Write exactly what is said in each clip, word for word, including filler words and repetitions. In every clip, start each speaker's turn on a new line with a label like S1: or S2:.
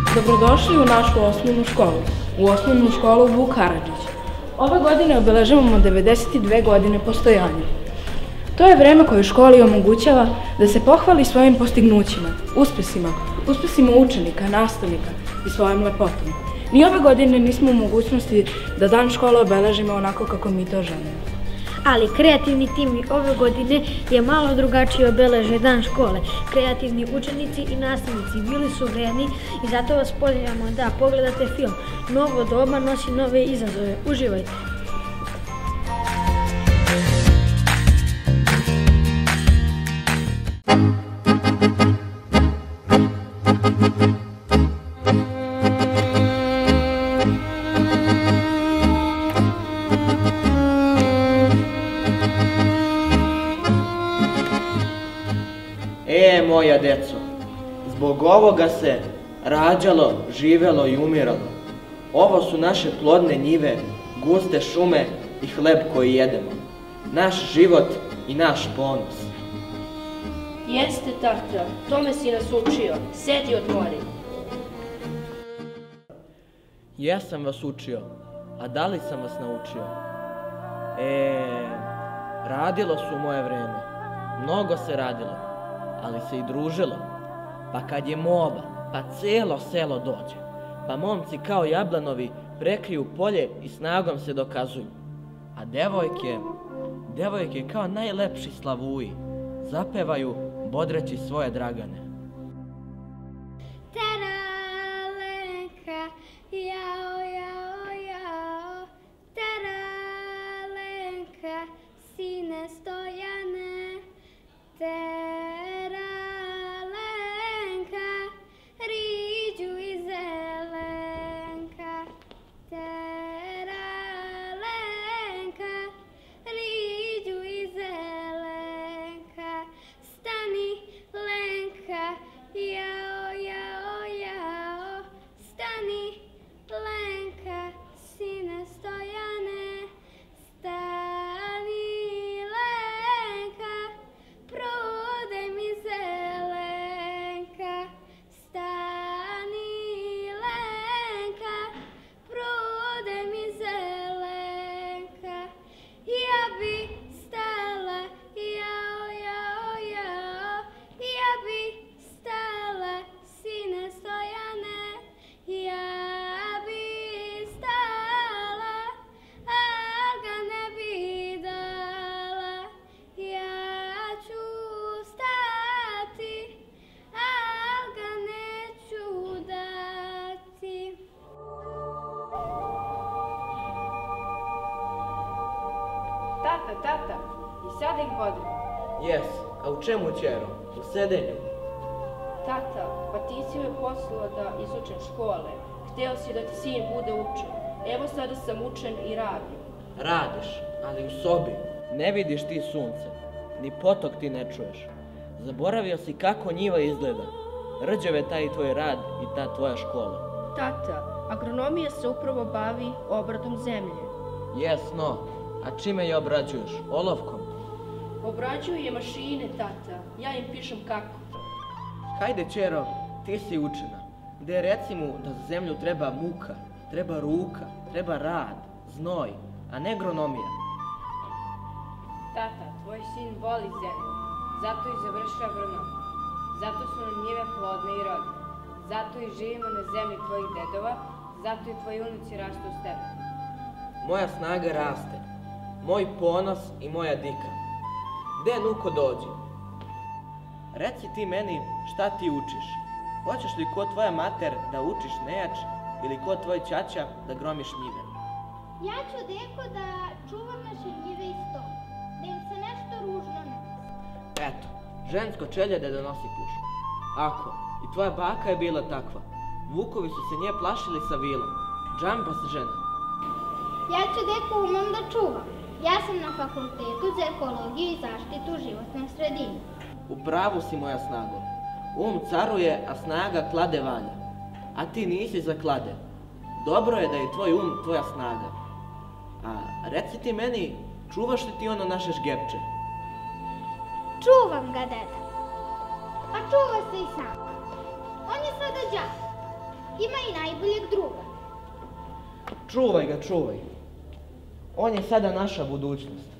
S1: Dobrodošli u našu osnovnu školu, u osnovnu školu Vuk Karadžić. Ove godine obeležavamo devedeset dve godine postojanja. To je vreme koje školi omogućava da se pohvali svojim postignućima, uspesima, uspesima učenika, nastavnika i svojom lepotom. Ni ove godine nismo u mogućnosti da dan škole obeležimo onako kako mi to želimo.
S2: Ali kreativni tim ove godine je malo drugačije obeležio dan škole. Kreativni učenici i nastavnici bili su vredni i zato vas pozivamo da pogledate film. Novo doba nosi nove izazove. Uživajte!
S3: E, moja deco, zbog ovoga se rađalo, živelo i umiralo. Ovo su naše plodne njive, guste šume i hleb koji jedemo. Naš život i naš ponos.
S4: Jeste, tata, tome si nas učio. Sedi, odmori.
S3: Jesam vas učio, a da li sam vas naučio? E, radilo su u moje vreme. Mnogo se radilo, ali se i družilo. Pa kad je mova, pa celo selo dođe. Pa momci kao jablanovi prekriju polje i snagom se dokazuju. A devojke, devojke kao najlepši slavuji, zapevaju bodreći svoje dragane.
S2: Taralenka, jao, jao, jao, taralenka, sine Stojane, teralenka, riđu i zelenka, teralenka, riđu i zelenka, stani lenka, jao, jao, jao, stani lenka, sine Stojane, stani lenka, prodaj mi zelenka, stani lenka, prodaj mi zelenka, ja bi stala, jao, jao, jao, ja bi stala, sine Stojane, ja bi stala, al ga ne bi dala, ja ću stati, al ga neću dati.
S4: Tata, tata, i sada ih vodim.
S3: Jes, a u čemu, ćero? U sedenju.
S4: Tata, pa ti si me poslao da izučem škole. Hteo si da ti sin bude učen. Evo sada sam učen i radim.
S3: Radiš, ali u sobi. Ne vidiš ti sunce, ni potok ti ne čuješ. Zaboravio si kako njiva izgleda. Rđave taj tvoj rad i ta tvoja škola.
S4: Tata, agronomija se upravo bavi obradom zemlje.
S3: Jes, no, a čime je obrađuješ? Olovkom?
S4: Obrađuju je mašine, tata. Ja im pišem kako.
S3: Hajde, ćero, ti si učena. Gde reci mu da za zemlju treba muka, treba ruka, treba rad, znoj, a ne agronomija.
S4: Tata, tvoj sin voli zemlju. Zato i završio agronomiju. Zato su nam njive plodne i rodne. Zato i živimo na zemlji tvojih dedova. Zato i tvoji unuci rastu s tebe.
S3: Moja snaga raste, moj ponos i moja dika. Gde nuko dođi? Reci ti meni šta ti učiš. Hoćeš li ko tvoja mater da učiš nejač ili ko tvoj ćaća da gromiš njive?
S2: Ja ću, deko, da čuvam naše njive i sto, da im se nešto ružno ne.
S3: Eto, žensko čeljade da nosi pušku. Ako, i tvoja baka je bila takva. Vukovi su se nje plašili sa vilom. Džamba se žena.
S2: Ja ću, deko, umem da čuvam. Ja sam na fakultetu za ekologiju i zaštitu životne sredine.
S3: U pravu si, moja snago. Um caruje, a snaga klade valja. A ti nisi za klade. Dobro je da je tvoj um tvoja snaga. A reci ti meni, čuvaš li ti ono naše žgepče?
S2: Čuvam ga, deda. A čuva se i sam. On je sada đak.
S5: ima i najboljeg druga.
S3: Čuvaj ga, čuvaj. On je sada naša budućnost.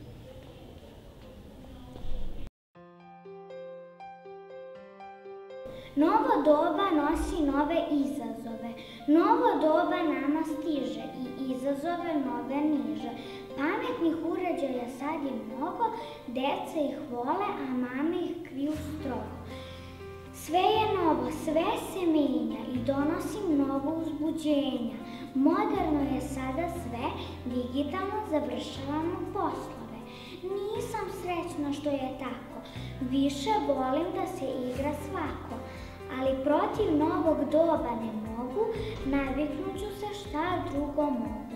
S6: Novo doba nosi nove izazove. Novo doba nama stiže i izazove nove niže. Pametnih uređaja sad je mnogo, deca ih vole, a mame ih kriju strogo. Sve je novo, sve se menja i donosi mnogo uzbuđenja. Moderno je sada sve, digitalno završavamo poslove. Nisam srećna što je tako, više volim da se igra svako. Ali protiv novog doba ne mogu, naviknuću se šta drugo mogu.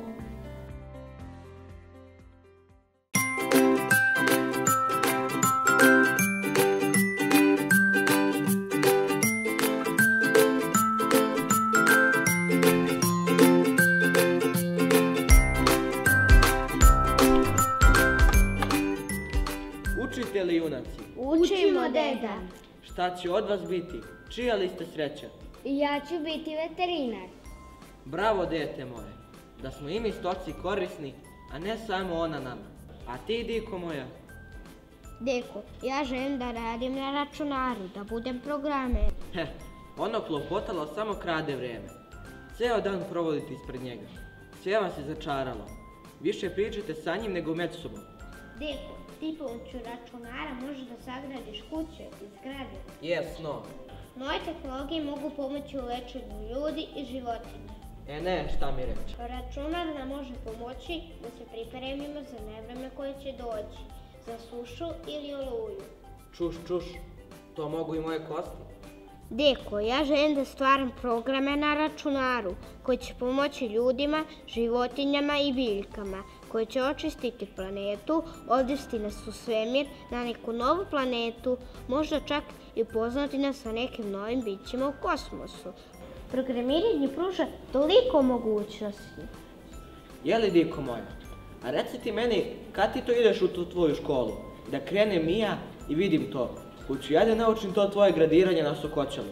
S3: Učitelji junaci,
S5: Učimo, deda.
S3: šta će od vas biti? Čija li ste sreća?
S5: Ja ću biti veterinar.
S3: Bravo, dete moje, da smo i mi stoci korisni, a ne samo ona nama. A ti, diko moja?
S5: Deko, ja želim da radim na računaru, da budem programer.
S3: Heh, ono klopotalo samo krade vreme. Ceo dan provodite ispred njega. Sve vas je začaralo. Više pričate sa njim nego međusobom.
S5: Deko, ti pomoću računara možeš da sagradiš kuće i zgrade.
S3: Jesno.
S5: Nove tehnologije mogu pomoći u lečenju ljudi i životinja.
S3: E ne, šta mi reče?
S5: Računar nam može pomoći da se pripremimo za nevreme koje će doći, za sušu ili oluju.
S3: Čuš, čuš, to mogu i moje kosti.
S5: Deko, ja želim da stvaram programe na računaru koji će pomoći ljudima, životinjama i biljkama, koji će očistiti planetu, odvesti nas u svemir na neku novu planetu, možda čak i upoznati nas sa nekim novim bićima u kosmosu. Programiranje pruža toliko mogućnosti.
S3: Jeli, diko moja? A reci ti meni, kad ti to ideš u tu tvoju školu? Da krenem i ja i vidim to. Hoću ja da naučim to tvoje gradiranje na Sokoćalu.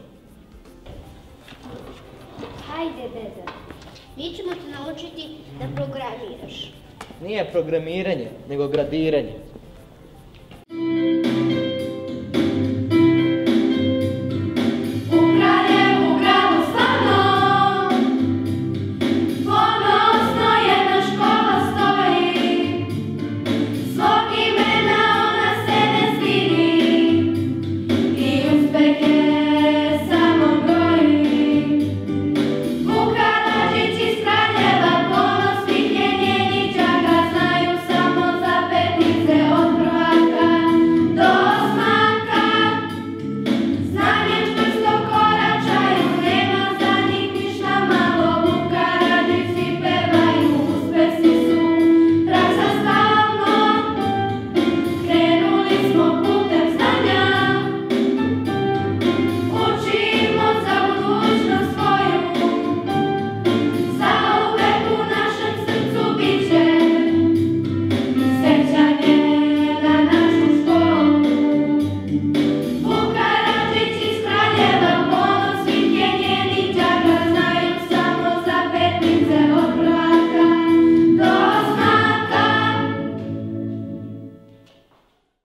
S5: Hajde, deda. Mi ćemo te naučiti da programiraš.
S3: Nije programiranje, nego gradiranje.